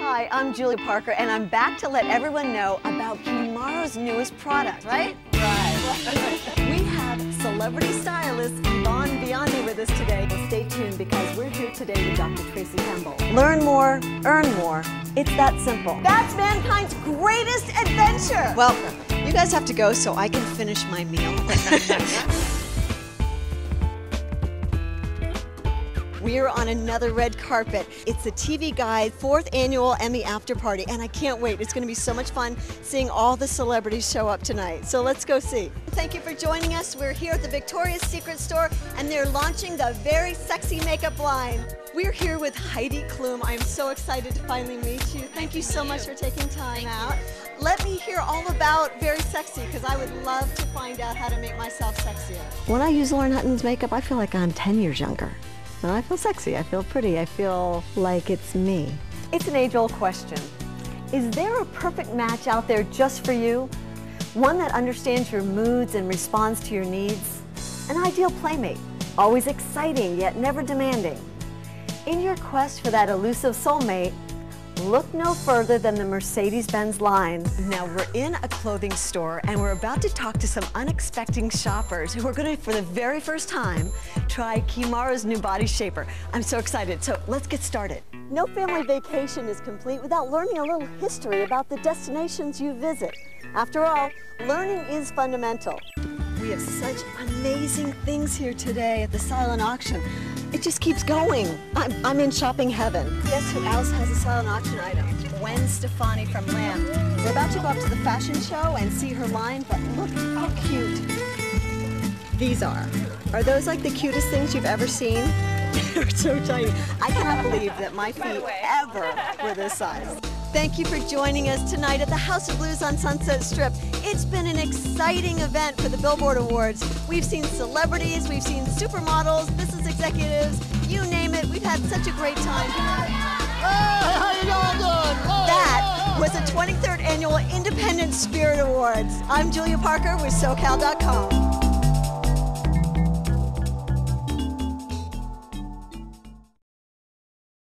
Hi, I'm Julia Parker, and I'm back to let everyone know about Kemaro's newest product, right? Right. We have celebrity stylist Yvonne Biondi with us today. Well, stay tuned because we're here today with Dr. Tracy Campbell. Learn more, earn more. It's that simple. That's mankind's greatest adventure. Well, you guys have to go so I can finish my meal. We're on another red carpet. It's the TV Guide 4th Annual Emmy After Party, and I can't wait. It's going to be so much fun seeing all the celebrities show up tonight. So let's go see. Thank you for joining us. We're here at the Victoria's Secret store, and they're launching the Very Sexy Makeup line. We're here with Heidi Klum. I'm so excited to finally meet you. Thank you so much for taking time out. Let me hear all about Very Sexy, because I would love to find out how to make myself sexier. When I use Lauren Hutton's makeup, I feel like I'm 10 years younger. And I feel sexy, I feel pretty, I feel like it's me. It's an age-old question. Is there a perfect match out there just for you? One that understands your moods and responds to your needs? An ideal playmate, always exciting yet never demanding. In your quest for that elusive soulmate, look no further than the Mercedes-Benz line. Now we're in a clothing store and we're about to talk to some unexpected shoppers who are going to, for the very first time, try Kemaro's new body shaper. I'm so excited, so let's get started. No family vacation is complete without learning a little history about the destinations you visit. After all, learning is fundamental. We have such amazing things here today at the silent auction. It just keeps going. I'm in shopping heaven. Guess who else has a silent auction item? Gwen Stefani from Lamb. We're about to go up to the fashion show and see her line, but look how cute these are. Are those like the cutest things you've ever seen? They're so tiny. I cannot believe that my feet ever were this size. Thank you for joining us tonight at the House of Blues on Sunset Strip. It's been an exciting event for the Billboard Awards. We've seen celebrities, we've seen supermodels, business executives, you name it. We've had such a great time. Hey, how you all doing? That was the 23rd Annual Independent Spirit Awards. I'm Julia Parker with SoCal.com.